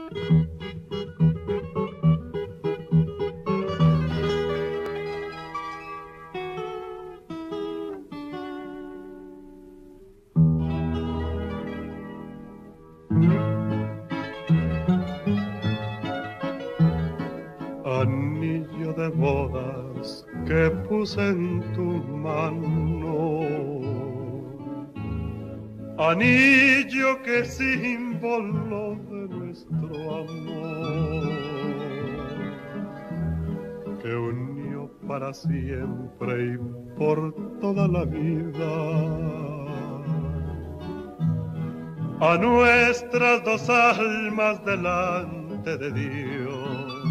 Anillo de bodas que puse en tu mano, anillo que es símbolo de nuestro amor, que unió para siempre y por toda la vida a nuestras dos almas delante de Dios.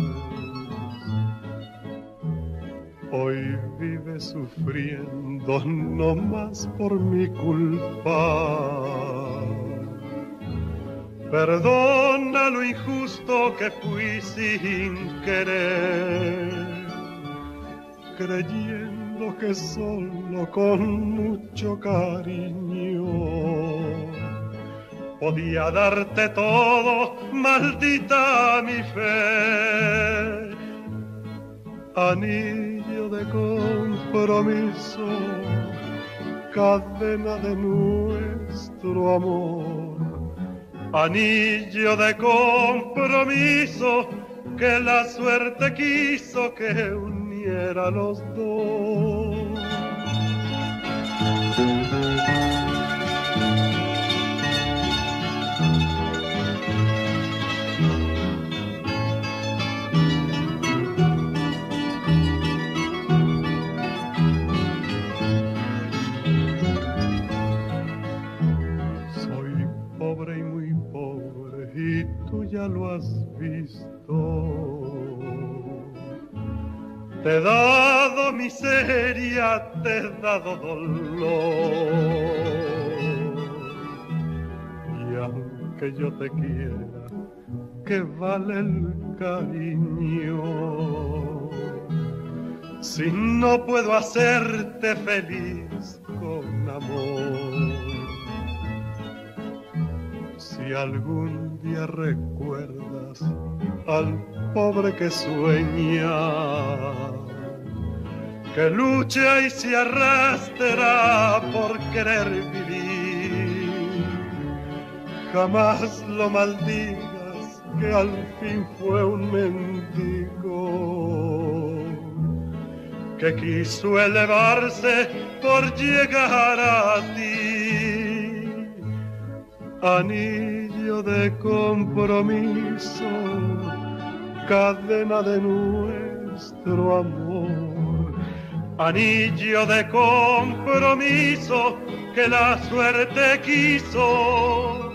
Hoy vive sufriendo no más por mi culpa. Perdona lo injusto que fui sin querer, creyendo que solo con mucho cariño podía darte todo, maldita mi fe. Anillo de compromiso, cadena de nuestro amor. Anillo de compromiso que la suerte quiso que uniera a los dos. Ya lo has visto, te he dado miseria, te he dado dolor, y aunque yo te quiera, ¿qué vale el cariño? Si no puedo hacerte feliz con amor. Si algún día recuerdas al pobre que sueña, que lucha y se arrastra por querer vivir, jamás lo maldigas que al fin fue un mendigo que quiso elevarse por llegar a ti. Anillo de compromiso, cadena de nuestro amor. Anillo de compromiso que la suerte quiso